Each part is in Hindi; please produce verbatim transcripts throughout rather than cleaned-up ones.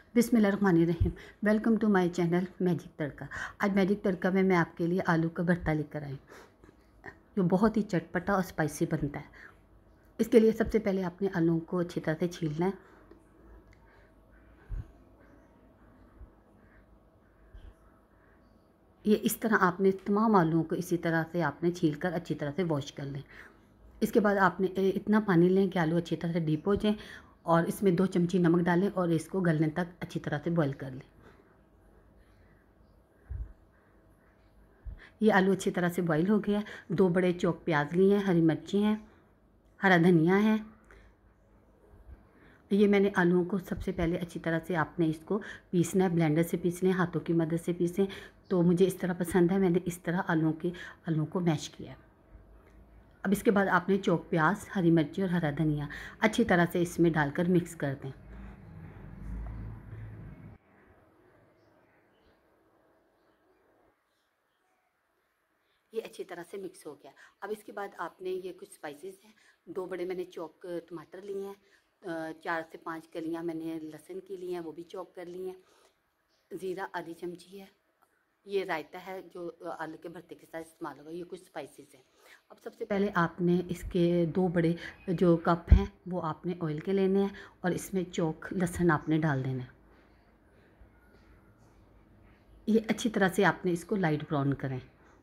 बिस्मिल्लाहिर्रहमानिर्रहीम। Welcome to my channel magic tadka. आज मैजिक तड़का में मैं आपके लिए आलू का भरता लेकर आई, जो बहुत ही चटपटा और स्पाइसी बनता है। इसके लिए सबसे पहले आपने आलू को अच्छी तरह से छीलना है। ये इस तरह आपने तमाम आलूओं को इसी तरह से आपने छील कर अच्छी तरह से वॉश कर लें। इसके बाद आपने इतना पानी लें कि आलू अच्छी तरह से डीप हो जाएं और इसमें दो चमची नमक डालें और इसको गलने तक अच्छी तरह से बॉईल कर लें। ये आलू अच्छी तरह से बॉईल हो गया है। दो बड़े चौक प्याज लिए हैं, हरी मिर्ची हैं, हरा धनिया है। ये मैंने आलूओं को सबसे पहले अच्छी तरह से आपने इसको पीसना है, ब्लेंडर से पीस लें, हाथों की मदद से पीसें। तो मुझे इस तरह पसंद है, मैंने इस तरह आलूओं के आलूओं को मैश किया। अब इसके बाद आपने चौक प्याज, हरी मिर्ची और हरा धनिया अच्छी तरह से इसमें डालकर मिक्स कर दें। ये अच्छी तरह से मिक्स हो गया। अब इसके बाद आपने ये कुछ स्पाइसेस हैं। दो बड़े मैंने चॉप टमाटर लिए हैं, चार से पांच कलियां मैंने लहसुन की ली हैं, वो भी चॉप कर ली हैं। ज़ीरा आधी चमची है। ये रायता है जो आलू के भरते के साथ इस्तेमाल होगा। ये कुछ स्पाइसेस हैं। अब सबसे पहले आपने इसके दो बड़े जो कप हैं वो आपने ऑयल के लेने हैं और इसमें चौक लहसुन आपने डाल देना है। ये अच्छी तरह से आपने इसको लाइट ब्राउन करें।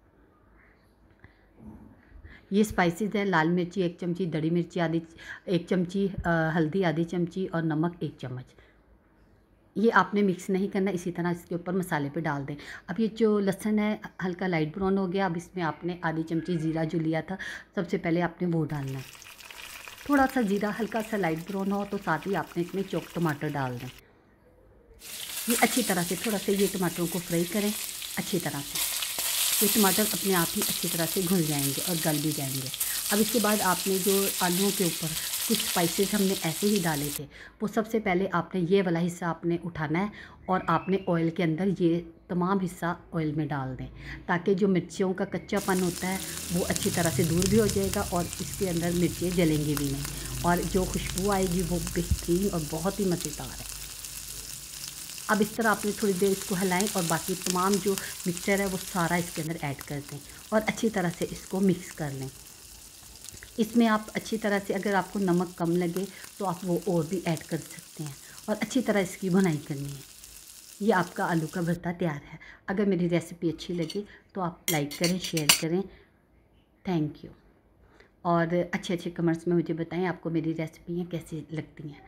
ये स्पाइसेस है, लाल मिर्ची एक चमची, दड़ी मिर्ची आधी एक चमची, हल्दी आधी चमची और नमक एक चम्मच। ये आपने मिक्स नहीं करना, इसी तरह इसके ऊपर मसाले पे डाल दें। अब ये जो लहसुन है हल्का लाइट ब्राउन हो गया। अब इसमें आपने आधी चमची ज़ीरा जो लिया था सबसे पहले आपने वो डालना है। थोड़ा सा ज़ीरा हल्का सा लाइट ब्राउन हो तो साथ ही आपने इसमें चॉप टमाटर डाल दें। ये अच्छी तरह से थोड़ा सा ये टमाटरों को फ्राई करें अच्छी तरह से। ये टमाटर अपने आप ही अच्छी तरह से घुल जाएंगे और गल भी जाएंगे। अब इसके बाद आपने जो आलूओं के ऊपर कुछ स्पाइसेस हमने ऐसे ही डाले थे, वो सबसे पहले आपने ये वाला हिस्सा आपने उठाना है और आपने ऑयल के अंदर ये तमाम हिस्सा ऑयल में डाल दें, ताकि जो मिर्चियों का कच्चापन होता है वो अच्छी तरह से दूर भी हो जाएगा और इसके अंदर मिर्चें जलेंगी भी नहीं और जो खुशबू आएगी वो बेहतरीन और बहुत ही मज़ेदार है। अब इस तरह आपने थोड़ी देर इसको हिलाएं और बाकी तमाम जो मिक्सचर है वो सारा इसके अंदर ऐड कर दें और अच्छी तरह से इसको मिक्स कर लें। इसमें आप अच्छी तरह से, अगर आपको नमक कम लगे तो आप वो और भी ऐड कर सकते हैं और अच्छी तरह इसकी बनाई करनी है। ये आपका आलू का भरता तैयार है। अगर मेरी रेसिपी अच्छी लगी तो आप लाइक करें, शेयर करें। Thank you. और अच्छे अच्छे कमेंट्स में मुझे बताएं आपको मेरी रेसिपियाँ कैसी लगती हैं।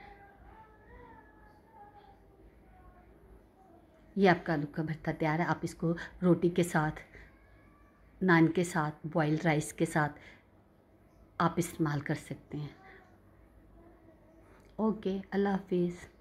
ये आपका आलू का भरता तैयार है। आप इसको रोटी के साथ, नान के साथ, बॉइल्ड राइस के साथ आप इस्तेमाल कर सकते हैं। ओके, अल्लाह हाफिज़।